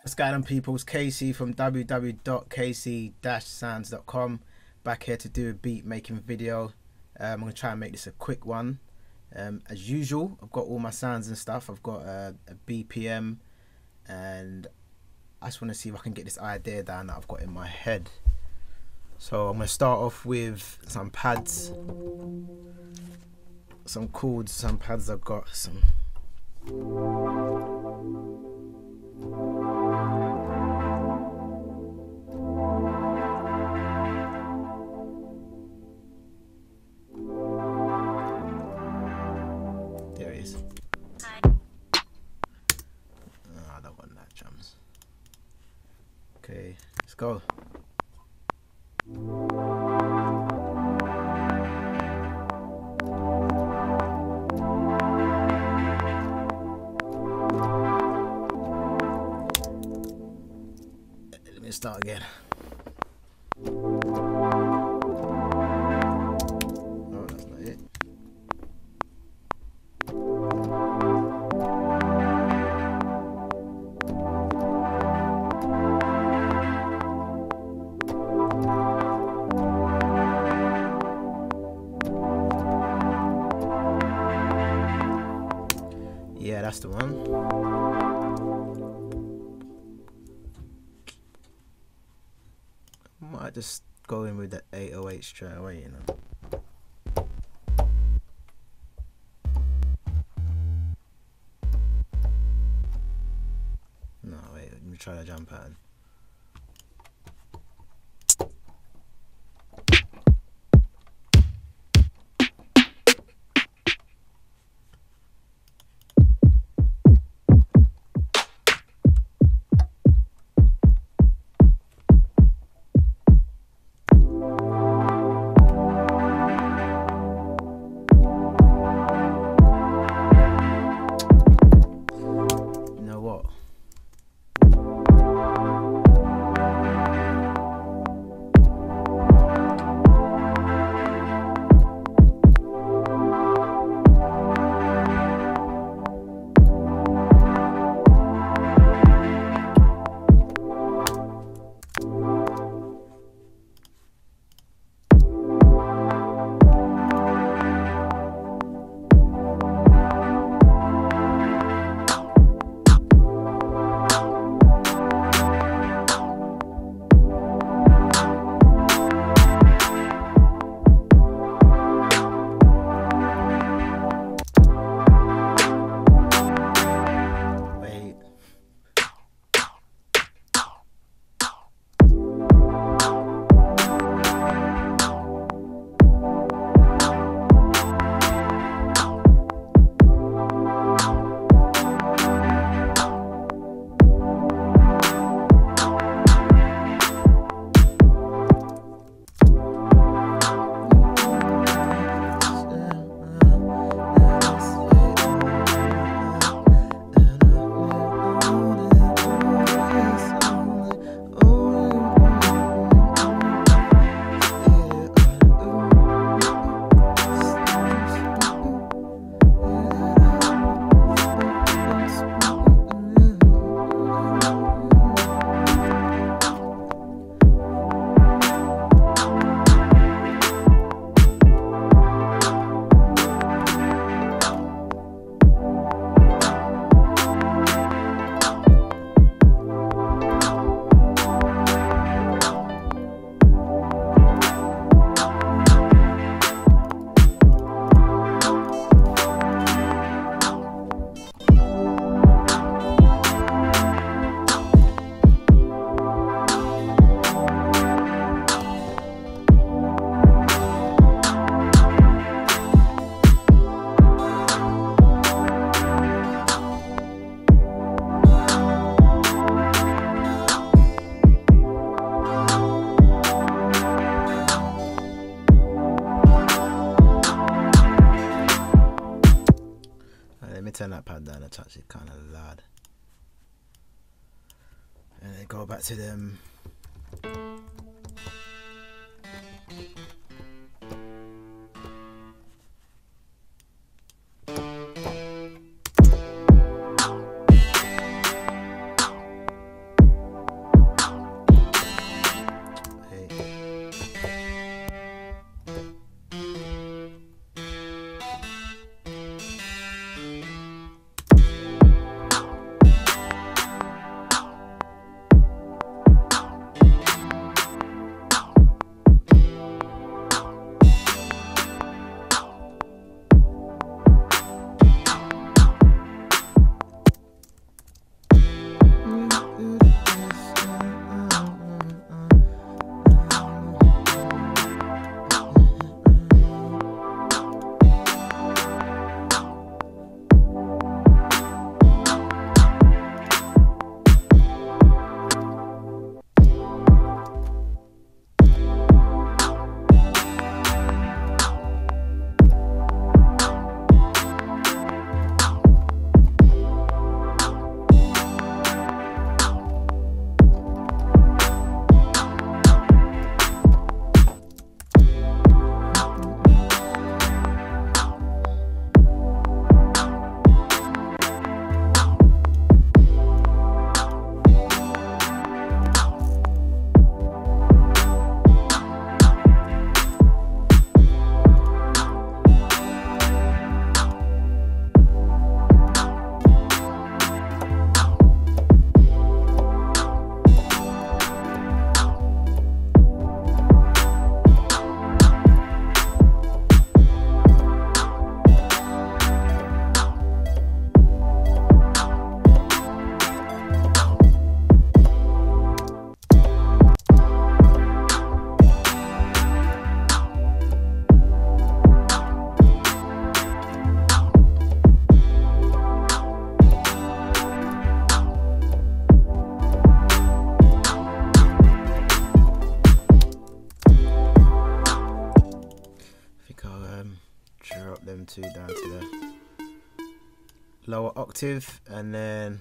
What's going on, people? It's Casey from www.kc-sounds.com. Back here to do a beat making video. I'm going to try and make this a quick one. As usual, I've got all my sounds and stuff. I've got a BPM, and I just want to see if I can get this idea down that I've got in my head. So I'm going to start off with some pads, some chords, some pads I've got, some... There it is. Oh, I don't want that drums. Okay, let's go. Let me start again. Oh, that's not it. Yeah, that's the one. I might just go in with the 808 straight away, you know. No, wait, let me try the jump pattern. Turn that pad down a touch, it's kind of loud. And then go back to them. drop them two down to the lower octave, and then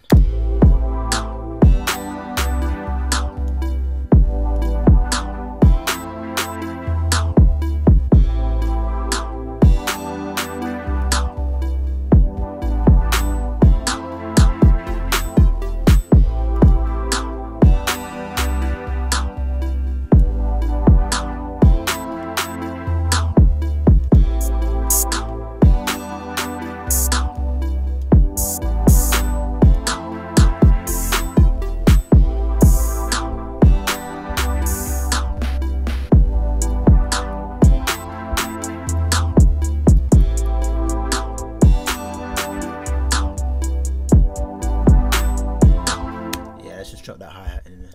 drop that hi-hat in there.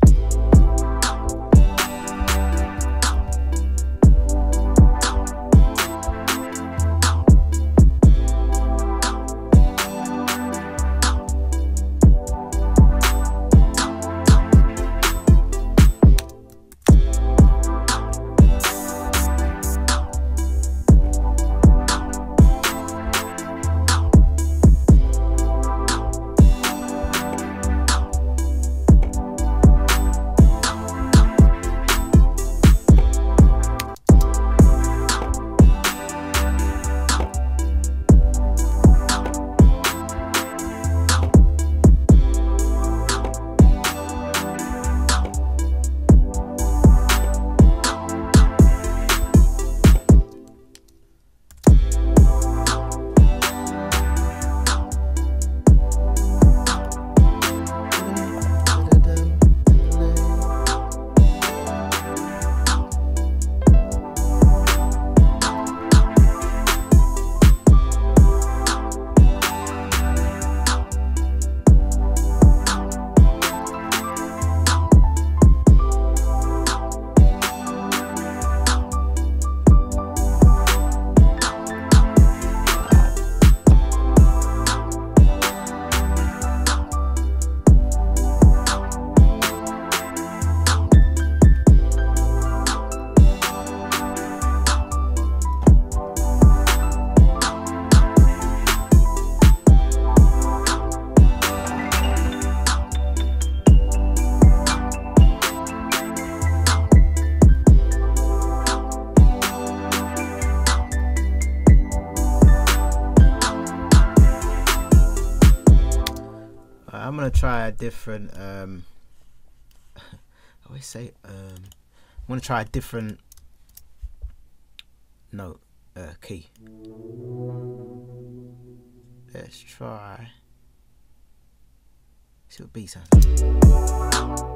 I'm gonna try a different I always say I'm gonna try a different note key. Let's try, see what B sounds like.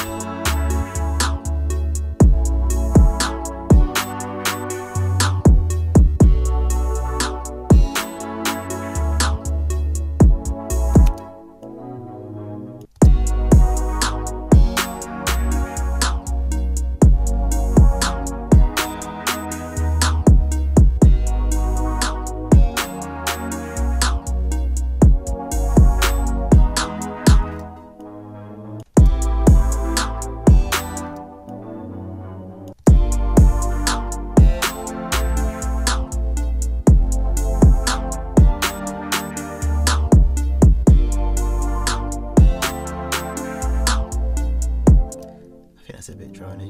That's a bit drony.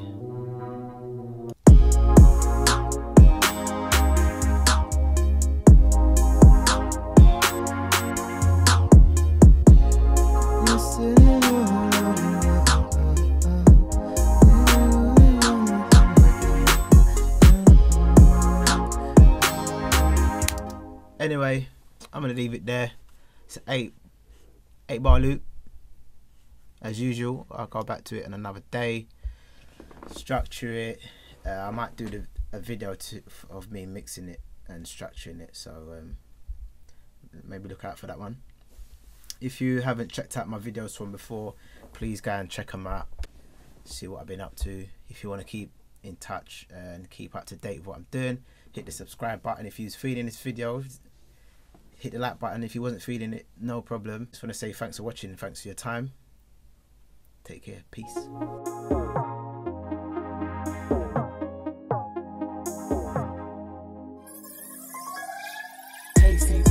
Anyway, I'm gonna leave it there. It's an 8-bar loop. As usual, I'll go back to it on another day. Structure it. I might do a video of me mixing it and structuring it, so maybe look out for that one. If you haven't checked out my videos from before, please go and check them out, see what I've been up to. If you want to keep in touch and keep up to date with what I'm doing, hit the subscribe button. If you're feeling this video, hit the like button. If you wasn't feeling it, no problem. Just want to say thanks for watching, thanks for your time. Take care, peace. tasty.